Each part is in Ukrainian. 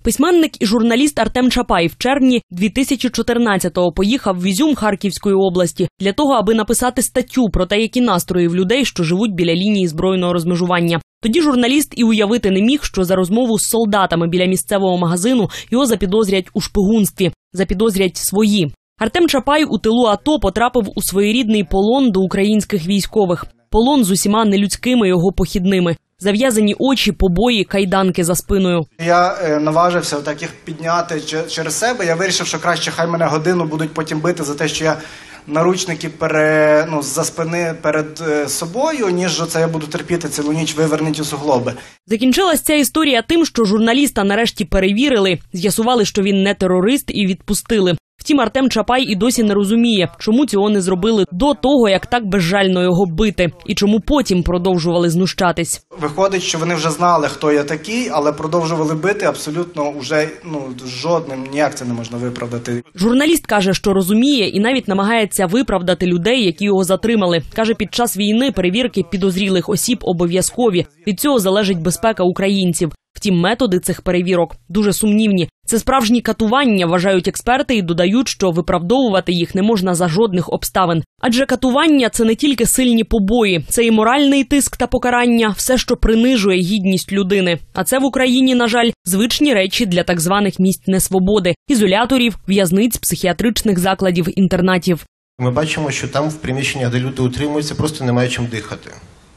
Письменник і журналіст Артем Чапай в червні 2014-го поїхав в Ізюм Харківської області для того, аби написати статтю про те, які настрої в людей, що живуть біля лінії збройного розмежування. Тоді журналіст і уявити не міг, що за розмову з солдатами біля місцевого магазину його запідозрять у шпигунстві. Запідозрять свої. Артем Чапай у тилу АТО потрапив у своєрідний полон до українських військових. Полон з усіма нелюдськими його похідними. Зав'язані очі, побої, кайданки за спиною. Я наважився так їх підняти через себе. Я вирішив, що краще хай мене годину будуть потім бити за те, що я наручники за спини перед собою, ніж це я буду терпіти цілу ніч вивернуті суглоби. Закінчилась ця історія тим, що журналіста нарешті перевірили, з'ясували, що він не терорист, і відпустили. Втім, Артем Чапай і досі не розуміє, чому цього не зробили до того, як так безжально його бити, і чому потім продовжували знущатись. Виходить, що вони вже знали, хто я такий, але продовжували бити абсолютно уже жодним, ніяк це не можна виправдати. Журналіст каже, що розуміє і навіть намагається виправдати людей, які його затримали. Каже, під час війни перевірки підозрілих осіб обов'язкові. Від цього залежить безпека українців. Втім, методи цих перевірок дуже сумнівні. Це справжні катування, вважають експерти, і додають, що виправдовувати їх не можна за жодних обставин. Адже катування – це не тільки сильні побої, це і моральний тиск та покарання, все, що принижує гідність людини. А це в Україні, на жаль, звичні речі для так званих місць несвободи – ізоляторів, в'язниць, психіатричних закладів, інтернатів. Ми бачимо, що там в приміщеннях, де люди утримуються, просто немає чим дихати.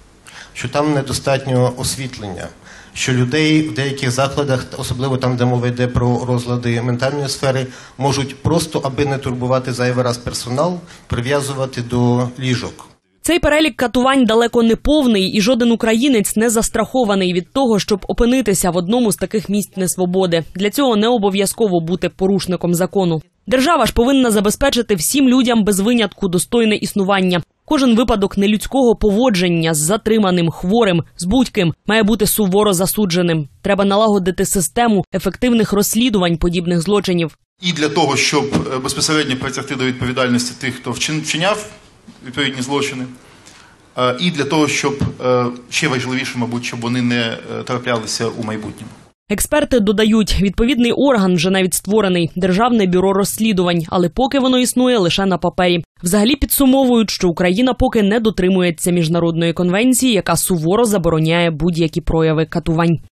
Що там недостатньо освітлення. Що людей в деяких закладах, особливо там, де мова йде про розлади ментальної сфери, можуть просто, аби не турбувати зайвий раз персонал, прив'язувати до ліжок. Цей перелік катувань далеко не повний, і жоден українець не застрахований від того, щоб опинитися в одному з таких місць несвободи. Для цього не обов'язково бути порушником закону. Держава ж повинна забезпечити всім людям без винятку достойне існування. Кожен випадок нелюдського поводження з затриманим, хворим, з будь-ким має бути суворо засудженим. Треба налагодити систему ефективних розслідувань подібних злочинів. І для того, щоб безпосередньо притягти до відповідальності тих, хто вчиняв відповідні злочини, і для того, щоб, ще важливіше, мабуть, щоб вони не траплялися у майбутньому. Експерти додають, відповідний орган вже навіть створений – Державне бюро розслідувань, але поки воно існує лише на папері. Взагалі підсумовують, що Україна поки не дотримується міжнародної конвенції, яка суворо забороняє будь-які прояви катувань.